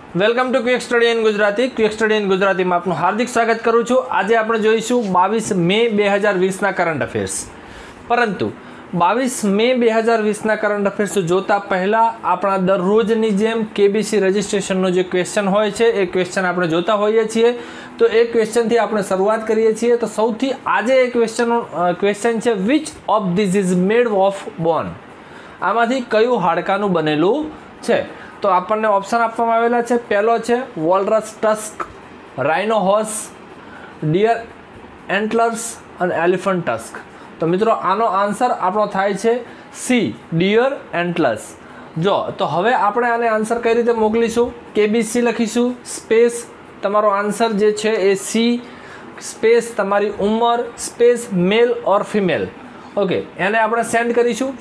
Welcome to quick study in Gujarati. Quick study in Gujarati में आपનું हार्दिक स्वागत करूँ છું। આજે આપણે જોઈશું 22 મે 2020 કરંટ અફેર્સ। પરંતુ 22 મે 2020 કરંટ અફેર્સ જોતા પહેલા આપણા દરરોજની જેમ કેબીસી રજિસ્ટ્રેશનનો જે ક્વેશ્ચન હોય છે એ ક્વેશ્ચન આપણે જોતા હોઈએ છીએ। તો એ ક્વેશ્ચનથી આપણે શરૂઆત કરીએ છીએ। તો સૌથી આજે એ ક્વેશ્ચન છે which of this is made of bone. આમાંથી કયું હાડકાનું બનેલું છે? तो आपने ऑप्शन आपवामां आवेला छे। पहलो छे walrus tusk, rhino horse, deer antlers और एलिफेंट टस्क। तो मित्रों आनो आंसर आपणो थाय छे सी, डियर एंटलर्स। जो तो हवे आपणे आने आंसर कई रीते मोकलीशुं? केबीसी लखीशुं, स्पेस तमारो आंसर जे छे ए सी, स्पेस तमारी उमर, स्पेस मेल और फीमेल। ओके, एने आपणे सेंड करीशुं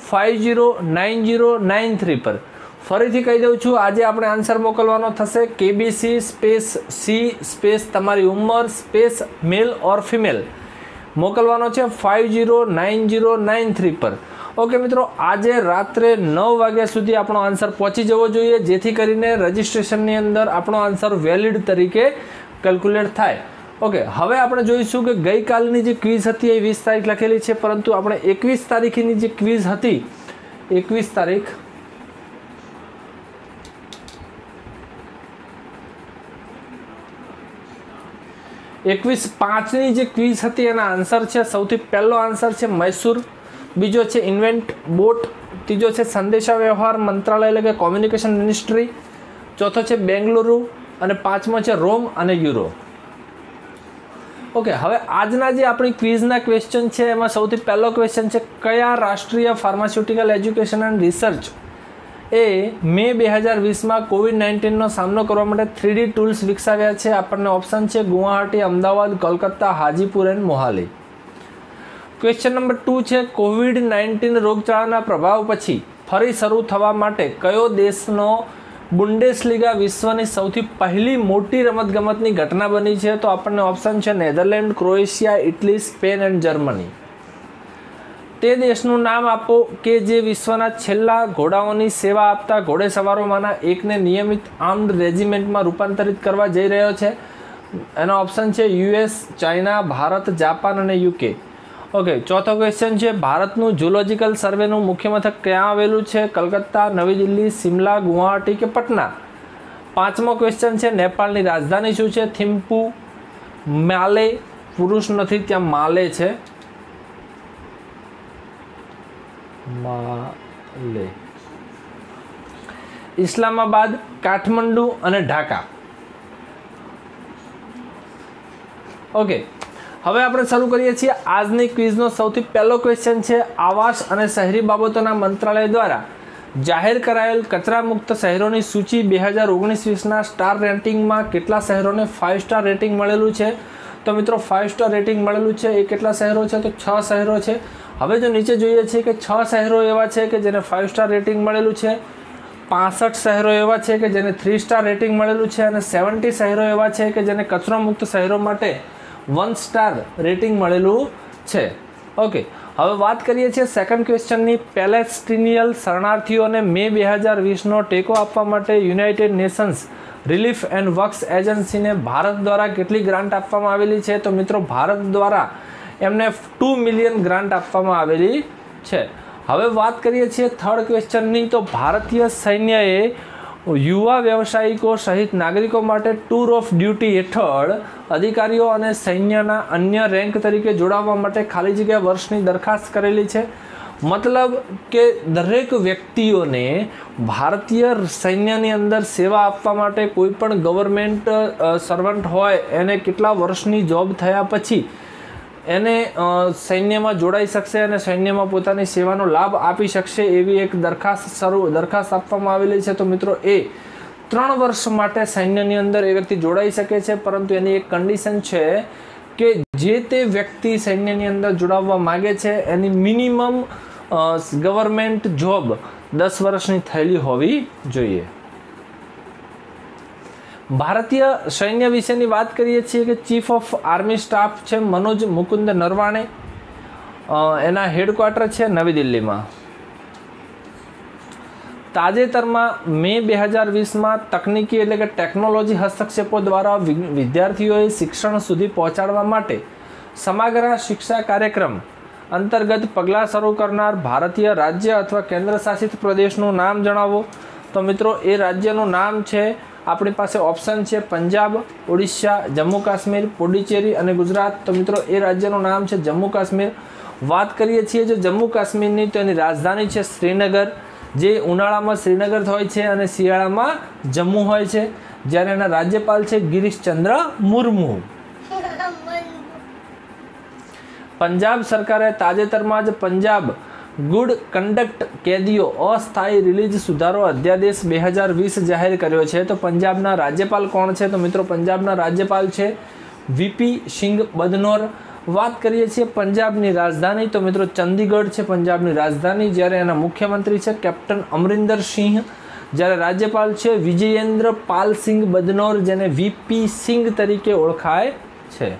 509093 पर। फरीथी कही दઉં છું, આજે આપણે આન્સર મોકલવાનો થશે કેબીસી સ્પેસ સી સ્પેસ તમારી ઉંમર સ્પેસ મેલ ઓર ફિમેલ મોકલવાનો છે 509093 પર। ઓકે મિત્રો, આજે રાત્રે 9 વાગ્યા સુધી આપણો આન્સર પહોંચી જવો જોઈએ, જેથી કરીને રજિસ્ટ્રેશનની અંદર આપણો આન્સર વેલિડ તરીકે કેલ્ક્યુલેટ થાય। ઓકે, હવે આપણે જોઈશું કે ગઈકાલની જે ક્વિઝ હતી એ 20 તારીખ લખેલી છે, પરંતુ આપણે 21 તારીખની જે ક્વિઝ હતી 21 તારીખ 21/5 જે ક્વિઝ હતી એના આન્સર છે। સૌથી પહેલો આન્સર છે મૈસૂર, બીજો છે ઇન્વેન્ટ બોટ, ત્રીજો છે સંદેશા વ્યવહાર મંત્રાલય એટલે કે કોમ્યુનિકેશન મિનિસ્ટ્રી, ચોથો છે બેંગલુરુ અને પાંચમો છે રોમ અને યુરો। ઓકે, હવે આજના જે આપણી ક્વિઝના ક્વેશ્ચન છે એમાં સૌથી પહેલો ક્વેશ્ચન છે કયા રાષ્ટ્રીય ફાર્માસ્યુટિકલ એજ્યુકેશન એન્ડ રિસર્ચ એ મે 2020 કોવિડ-19નો સામનો કરવા માટે 3D ટૂલ્સ વિકસાવ્યા છે? આપણને ઓપ્શન છે Guwahati, Ahmedabad, Kolkata, Hajipur and Mohali. Question number 2 છે કોવિડ-19 રોગચાળાના પ્રભાવ પછી ફરી શરૂ થવા માટે કયો દેશનો બુન્ડેસલીગા વિશ્વની સૌથી પહેલી મોટી રમતગમતની ઘટના બની છે? તો આપણને ઓપ્શન છે Netherlands, Croatia, Italy, Spain and Germany. તે દેશનું નામ આપો કે જે વિશ્વના છેલ્લા ઘોડાઓની સેવા આપતા ઘોડેસવારોમાંના એકને નિયમિત આર્મ્ડ રેજિમેન્ટમાં રૂપાંતરિત કરવા જઈ રહ્યો છે। એનો ઓપ્શન છે યુએસ, ચાઇના, ભારત, જાપાન અને યુકે। ઓકે, ચોથો ક્વેશ્ચન છે ભારતનું ઝૂલોજિકલ સર્વેનું મુખ્ય મથક ક્યાં આવેલું છે? કલકત્તા, નવી દિલ્હી, શિમલા, ગુવાહાટી કે પટના? પાંચમો ક્વેશ્ચન છે નેપાળની રાજધાની શું છે? થિમ્પુ, માલે, પુરુષ નથી ત્યાં માલે છે, માલે, ઇસ્લામાબાદ, કાઠમંડુ અને ઢાકા। ઓકે, હવે આપણે શરૂ કરીએ છીએ આજની ક્વિઝનો સૌથી પહેલો ક્વેશ્ચન છે આવાસ અને શહેરી બાબતોના મંત્રાલય દ્વારા જાહેર કરાયેલ કચરા મુક્ત શહેરોની સૂચિ 2019-20ના સ્ટાર રેટિંગમાં કેટલા શહેરોને 5 સ્ટાર રેટિંગ મળેલું છે? તો મિત્રો 5 સ્ટાર રેટિંગ મળેલું છે એ કેટલા શહેરો છે? તો 6 શહેરો છે। હવે જો નીચે જોઈએ છે કે 6 શહેરો એવા છે કે જેને 5 સ્ટાર રેટિંગ મળેલું છે, 65 શહેરો એવા છે કે જેને 3 સ્ટાર રેટિંગ મળેલું છે અને 70 શહેરો એવા છે કે જેને કચરો મુક્ત શહેરો માટે 1 સ્ટાર રેટિંગ મળેલું છે। ઓકે, હવે વાત કરીએ છીએ સેકન્ડ ક્વેશ્ચનની। પેલેસ્ટિનિયન શરણાર્થીઓને મે 2020નો ટેકો આપવા માટે United Nations relief and works એજન્સીને ભારત દ્વારા કેટલી ગ્રાન્ટ આપવામાં આવેલી છે? તો મિત્રો ભારત દ્વારા એમને 2 મિલિયન ગ્રાન્ટ આપવામાં આવેલી છે। હવે વાત કરીએ છીએ થર્ડ ક્વેશ્ચનની। તો ભારતીય સૈન્યએ યુવા વ્યવસાયિકો સહિત નાગરિકો માટે ટૂર ઓફ ડ્યુટી હેઠળ અધિકારીઓ અને સૈન્યના અન્ય રેન્ક તરીકે જોડાવવા માટે ખાલી જગ્યા વર્ષની દરખાસ્ત કરેલી છે। મતલબ કે દરેક વ્યક્તિઓને ભારતીય સૈન્યની અંદર સેવા આપવા માટે કોઈ પણ ગવર્મેન્ટ સર્વન્ટ હોય એને કેટલા વર્ષની જોબ થયા પછી એને સૈન્યમાં જોડાઈ શકશે અને સૈન્યમાં પોતાની સેવાનો લાભ આપી શકશે એવી એક દરખાસ્ત આપવામાં આવેલી છે। તો મિત્રો એ 3 વર્ષ માટે સૈન્યની અંદર એ વ્યક્તિ જોડાઈ શકે છે, પરંતુ એની એક કન્ડિશન છે કે જે તે વ્યક્તિ સૈન્યની અંદર જોડાવવા માગે છે એની મિનિમમ ગવર્મેન્ટ જોબ 10 વર્ષની થયેલી હોવી જોઈએ। ભારતીય સૈન્ય વિશેની વાત કરીએ છીએ કે ચીફ ઓફ આર્મી સ્ટાફ છે મનોજ મુકુંદ નરવાણે, એના હેડક્વાર્ટર છે નવી દિલ્હીમાં। તાજેતરમાં મે 2020માં તકનીકી એટલે કે ટેકનોલોજી હસ્તક્ષેપો દ્વારા વિદ્યાર્થીઓએ શિક્ષણ સુધી પહોંચાડવા માટે સમગ્ર શિક્ષા કાર્યક્રમ અંતર્ગત પગલાં શરૂ કરનાર ભારતીય રાજ્ય અથવા કેન્દ્ર શાસિત પ્રદેશનું નામ જણાવો. તો મિત્રો એ રાજ્યનું નામ છે, આપણી પાસે ઓપ્શન છે પંજાબ, ઓડિશા, જમ્મુ કાશ્મીર, પુડુચેરી અને ગુજરાત. તો મિત્રો એ રાજ્યનું નામ છે જમ્મુ કાશ્મીર. વાત કરીએ છીએ જો જમ્મુ કાશ્મીરની, તો એની રાજધાની છે શ્રીનગર, જે ઉનાળામાં શ્રીનગર હોય છે અને શિયાળામાં જમ્મુ હોય છે. જ્યારે એના રાજ્યપાલ છે ગિરીશચંદ્ર મુર્મુ. પંજાબ સરકારે તાજેતરમાં જ પંજાબ ગુડ કન્ડક્ટ કેદીઓ અસ્થાયી રિલીઝ સુધારો અધ્યાદેશ 2020 જાહેર કર્યો છે. તો પંજાબના રાજ્યપાલ કોણ છે? તો મિત્રો પંજાબના રાજ્યપાલ છે વીપી સિંઘ બદનોર. વાત કરીએ છીએ પંજાબની રાજધાની, તો મિત્રો ચંદીગઢ છે પંજાબની રાજધાની. જ્યારે એના મુખ્યમંત્રી છે કેપ્ટન અમરિંદર સિંહ. જ્યારે રાજ્યપાલ છે વિજયેન્દ્ર પાલ સિંઘ બદનોર, જેને વીપી સિંઘ તરીકે ઓળખાય છે.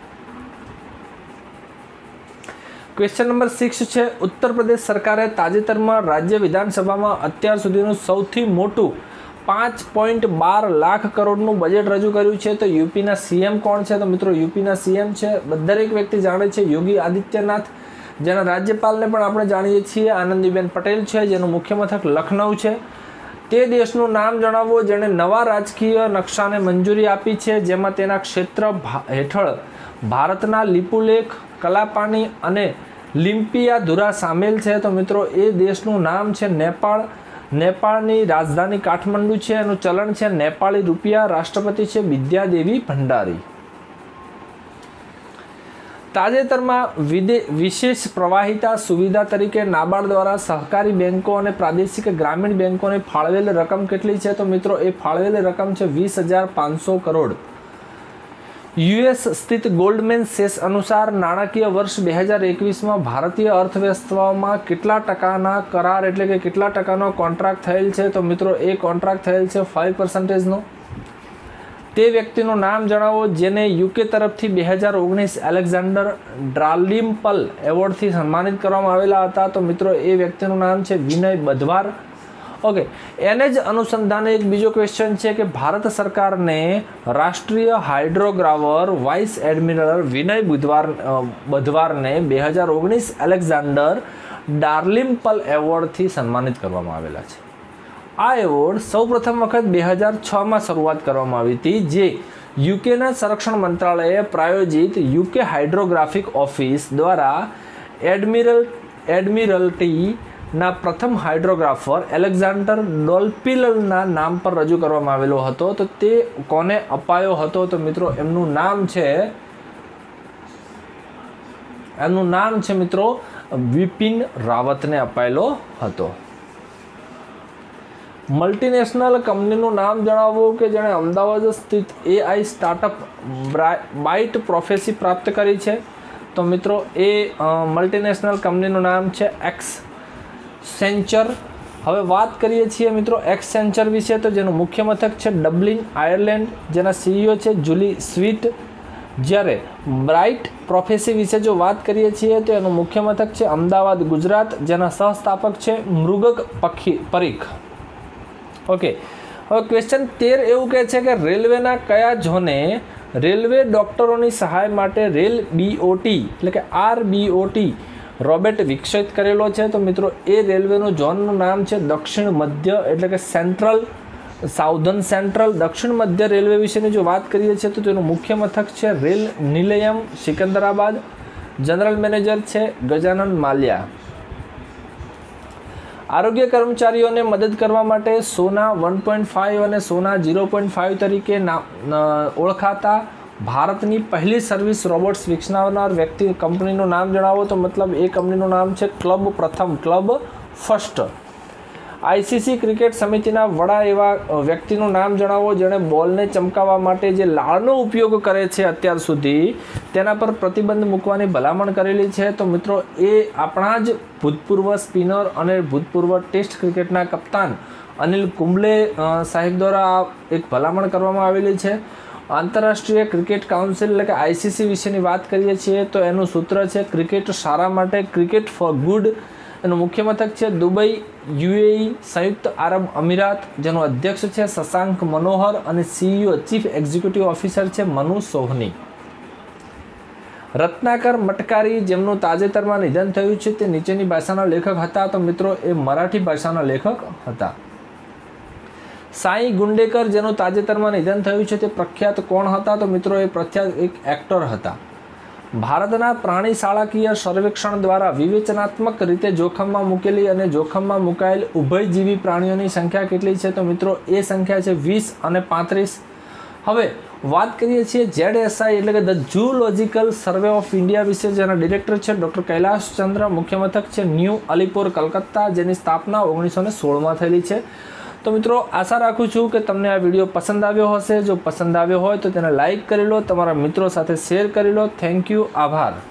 ક્વેશ્ચન નંબર 6 છે, ઉત્તર પ્રદેશ સરકારે તાજેતરમાં રાજ્ય વિધાનસભામાં અત્યાર સુધીનું સૌથી મોટું 5.12 લાખ કરોડનું બજેટ રજૂ કર્યું છે. તો યુપીના સીએમ કોણ છે? તો મિત્રો યુપીના સીએમ છે, દરેક વ્યક્તિ જાણે છે, યોગી આદિત્યનાથ. જેના રાજ્યપાલને પણ આપણે જાણીએ છીએ આનંદીબેન પટેલ છે, જેનું મુખ્ય મથક લખનઉ છે. તે દેશનું નામ જણાવો જેણે નવા રાજકીય નકશાને મંજૂરી આપી છે, જેમાં તેના ક્ષેત્ર હેઠળ ભારતના લિપુલેખ, કલાપાની અને લિમ્પિયાધુરા સામેલ છે. તો મિત્રો એ દેશનું નામ છે નેપાળ. નેપાળની રાજધાની કાઠમંડુ છે, એનું ચલણ છે નેપાળી રૂપિયા. રાષ્ટ્રપતિ છે બિદ્યાદેવી ભંડારી. તાજેતરમાં વિશેષ પ્રવાહિતા સુવિધા તરીકે નાબાર્ડ દ્વારા સહકારી બેન્કો અને પ્રાદેશિક ગ્રામીણ બેન્કોને ફાળવેલ રકમ કેટલી છે? તો મિત્રો એ ફાળવેલ રકમ છે 20,500 કરોડ. યુએસ સ્થિત ગોલ્ડમેન સેસ અનુસાર નાણાકીય વર્ષ 2021માં ભારતીય અર્થવ્યવસ્થામાં કેટલા ટકાના કરાર એટલે કે કેટલા ટકાનો કોન્ટ્રાક્ટ થયેલ છે? તો મિત્રો એ કોન્ટ્રાક્ટ થયેલ છે 5%નો. તે વ્યક્તિનું નામ જણાવો જેને યુકે તરફથી 2019 એલેક્ઝાન્ડર ડ્રાલિમ્પલ એવોર્ડથી સન્માનિત કરવામાં આવેલા હતા. તો મિત્રો એ વ્યક્તિનું નામ છે વિનય બદવાર. ઓકે, એને જ અનુસંધાને એક બીજો ક્વેશ્ચન છે કે ભારત સરકારને રાષ્ટ્રીય હાઇડ્રોગ્રાફર વાઇસ એડમિરલ વિનય બદવારને 2019 એલેક્ઝાન્ડર ડાર્લિમ્પલ એવોર્ડથી સન્માનિત કરવામાં આવેલા છે. આ એવોર્ડ સૌપ્રથમ વખત 2006માં શરૂઆત કરવામાં આવી હતી, જે યુકેના સંરક્ષણ મંત્રાલયે પ્રાયોજિત યુકે હાઇડ્રોગ્રાફિક ઓફિસ દ્વારા એડમિરલ્ટી ના પ્રથમ હાઇડ્રોગ્રાફર એલેક્ઝાન્ડર ડોલ્પિલના નામ પર રજૂ કરવામાં આવેલો હતો. તો તે કોને અપાયો હતો? તો મિત્રો એમનું નામ છે મિત્રો વિપિન રાવતને અપાયેલો હતો. મલ્ટીનેશનલ કંપનીનું નામ જણાવો કે જેણે અમદાવાદ સ્થિત એઆઈ સ્ટાર્ટઅપ બાઇટ પ્રોફેસી પ્રાપ્ત કરી છે. તો મિત્રો એ મલ્ટીનેશનલ કંપનીનું નામ છે એક્સેન્ચર. હવે વાત કરીએ છીએ મિત્રો એક્સેન્ચર વિશે, તો જેનું મુખ્ય મથક છે ડબલિન, આયર્લેન્ડ, જેના સીઈઓ છે જુલી સ્વીટ. જ્યારે બ્રાઇટ પ્રોફેસી વિશે જો વાત કરીએ છીએ તો એનું મુખ્ય મથક છે અમદાવાદ, ગુજરાત, જેના સહસ્થાપક છે મૃગક પરીખ. ઓકે, હવે ક્વેશ્ચન 13 એવું કહે છે કે રેલવેના કયા ઝોને રેલવે ડોક્ટરોની સહાય માટે રેલ બીઓટી એટલે કે આરબીઓટી રોબોટ વિકસિત કરેલો છે? તો મિત્રો એ રેલવેનું ઝોનનું નામ છે દક્ષિણ મધ્ય એટલે કે સાઉધર્ન સેન્ટ્રલ. દક્ષિણ મધ્ય રેલવે વિશેની જો વાત કરીએ છીએ તો તેનું મુખ્ય મથક છે રેલ નિલયમ, સિકંદરાબાદ. જનરલ મેનેજર છે ગજાનન માલ્યા. આરોગ્ય કર્મચારીઓને મદદ કરવા માટે સોના 1.5 અને સોના 0.5 તરીકે ઓળખાતા ભારતની પહેલી સર્વિસ રોબોટ્સ વિકસાવનાર વ્યક્તિ કંપનીનું નામ જણાવો. તો મતલબ એ કંપનીનું નામ છે ક્લબ ફર્સ્ટ. આઈસીસી ક્રિકેટ સમિતિના વડા એવા વ્યક્તિનું નામ જણાવો જેણે બોલને ચમકાવવા માટે જે લાળનો ઉપયોગ કરે છે અત્યાર સુધી તેના પર પ્રતિબંધ મૂકવાની ભલામણ કરેલી છે. તો મિત્રો એ આપણા જ ભૂતપૂર્વ સ્પિનર અને ભૂતપૂર્વ ટેસ્ટ ક્રિકેટના કપ્તાન અનિલ કુંબલે સાહેબ દ્વારા એક ભલામણ કરવામાં આવેલી છે. આંતરરાષ્ટ્રીય ક્રિકેટ કાઉન્સિલ એટલે કે આઈસીસી વિશેની વાત કરીએ છીએ તો એનું સૂત્ર છે ક્રિકેટ સારા માટે, ક્રિકેટ ફોર ગુડ. એનું મુખ્ય મથક છે દુબઈ, યુએઈ, સંયુક્ત આરબ અમીરાત, જેનો અધ્યક્ષ છે શશાંક મનોહર અને CEO ચીફ એક્ઝિક્યુટિવ ઓફિસર છે મનુ સોહની. રત્નાકર મટકારી, જેમનું તાજેતરમાં નિધન થયું છે, તે નીચેની ભાષાના લેખક હતા. તો મિત્રો એ મરાઠી ભાષાના લેખક હતા. સાઈ ગુંડેકર, જેનું તાજેતરમાં નિધન થયું છે, તે પ્રખ્યાત કોણ હતા? તો મિત્રો એ પ્રખ્યાત એક એક્ટર હતા. ભારતના પ્રાણી શાળાકીય સર્વેક્ષણ દ્વારા વિવેચનાત્મક રીતે જોખમમાં મૂકેલી અને જોખમમાં મુકાયેલ ઉભયજીવી પ્રાણીઓની સંખ્યા કેટલી છે? તો મિત્રો એ સંખ્યા છે 20 અને 35. હવે વાત કરીએ છીએ ZSI એટલે કે the zoological survey of India વિશે, જેના ડિરેક્ટર છે ડૉક્ટર કૈલાશ ચંદ્ર. મુખ્ય મથક છે ન્યૂ અલીપુર, કલકત્તા, જેની સ્થાપના 1916માં થયેલી છે. તો મિત્રો આશા રાખું છું કે તમને આ વિડીયો પસંદ આવ્યો હશે. જો પસંદ આવ્યો હોય તો તેને લાઈક કરી લો, તમારા મિત્રો સાથે શેર કરી લો. થેન્ક યુ, આભાર.